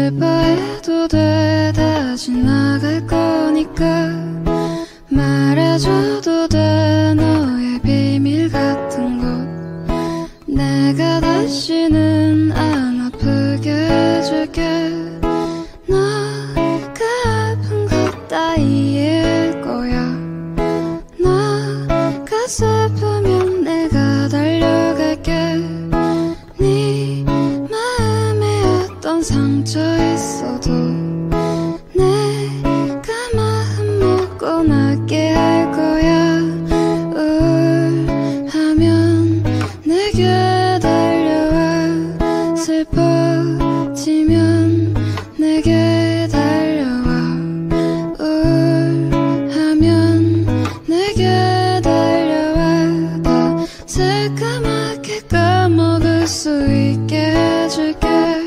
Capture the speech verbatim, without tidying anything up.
슬퍼해도 돼, 다 지나갈 거니까. 말해줘도 돼, 너의 비밀 같은 것. 내가 다시는 안 아프게 해줄게. 너가 아픈 것 따위일 거야. 너가 슬프면 내가 달려갈게. 네 마음에 어떤 상처 있어도 내가 마음 먹고 낫게 할 거야. 우울하면 내게 달려와. 슬퍼지면 내게 달려와. 우울하면 내게 달려와. 더 새까맣게 까먹을 수 있게 해줄게.